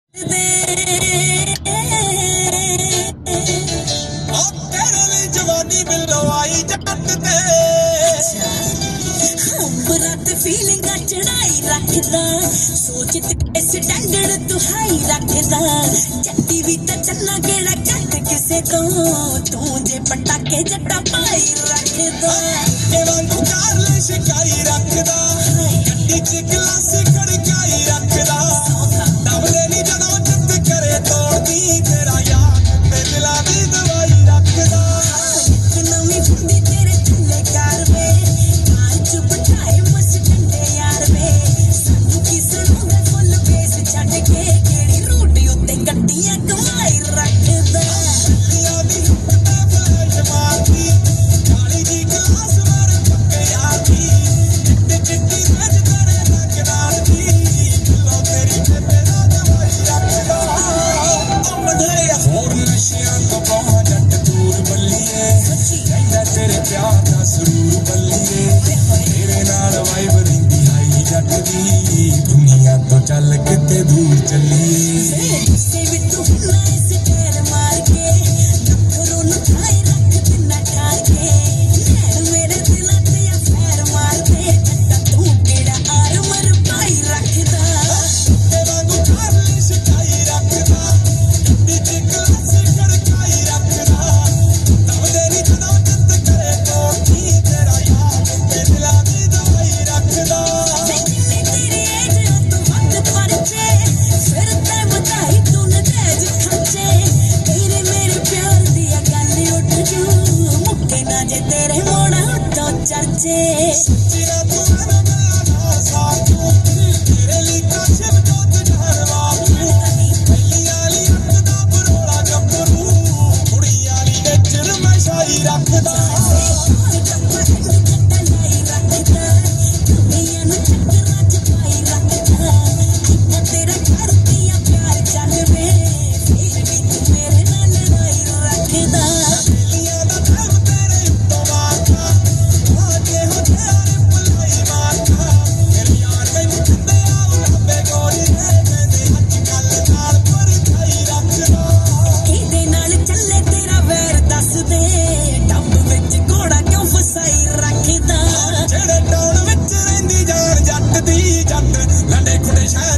जवानी मिलो आई जट ते फीलिंग चढ़ाई रखदा सोच ते स्टैंडर्ड तू हाई रखदा जट्टी भी तो चलना गेड़ा कट किसे को तू जे पटाके जट्टा पाई रखदा ए वांगू कार ले शिकाई रखदा गड्डी च गिलास खड़काई रखदा दबले नी जदों जिद करे तोड़दी तेरा यार ते दिला दी दवाई रखदा नवी बुंदी तेरे चले कार वे कार च बिठाए मस ठंडे यार वे सानू की सुनूंगा फुल बेस छड्ड के केड़ी रूट उत्ते गड्डियां कमाई रखदा गड्डियां दी हुक्का फलैश मारदी काली जी ग्लास मार पक्के आती चिट्टी चिट्टी सज तेरे लगनाल दी दिलों तेरी बेबे दा दवाई रखदा बढ़े होर नशियां तो बहुत जट दूर बल्लीए कहंदा तेरे प्यार दा सुरूर बल्लीए तेरे नाल वाइब रहिंदी हाई जट दी दुनिया तो चल किते दूर चलीए से भी तू नाई से पैर मार के नखरों नु खाए रख दिना ठार के नैन मेरे दिल ते पैर मार दे जट्टा तू केड़ा आर मर पाई रखदा ते वांगू कार ले शिकाई रखदा गड्डी च गिलास खड़काई रखदा दबदे नी जदों जिद करे तोड़दी तेरा यार ते दिला दी दवाई रखदा तेरी एज तो वक्त परचे फिर ते बताई तू नतेज खर्चे तेरे मेरे प्यार दी गल उठ जू मुक्के ना जे तेरे मोड़ा तो चर्चे जिना तू ना मिलना साथू तेरे लिए काशिफ जोत ढारवा पहली वाली अख दा बरोला गबरू कुड़ी वाली दे चिर मैं शाई रखदा ਜਿਹੜੇ ਟਾਉਣ ਵਿੱਚ ਰਹਿੰਦੀ ਜਾਨ ਜੱਟ ਦੀ ਜੱਟ ਲੰਡੇ ਖੁੱਡੇ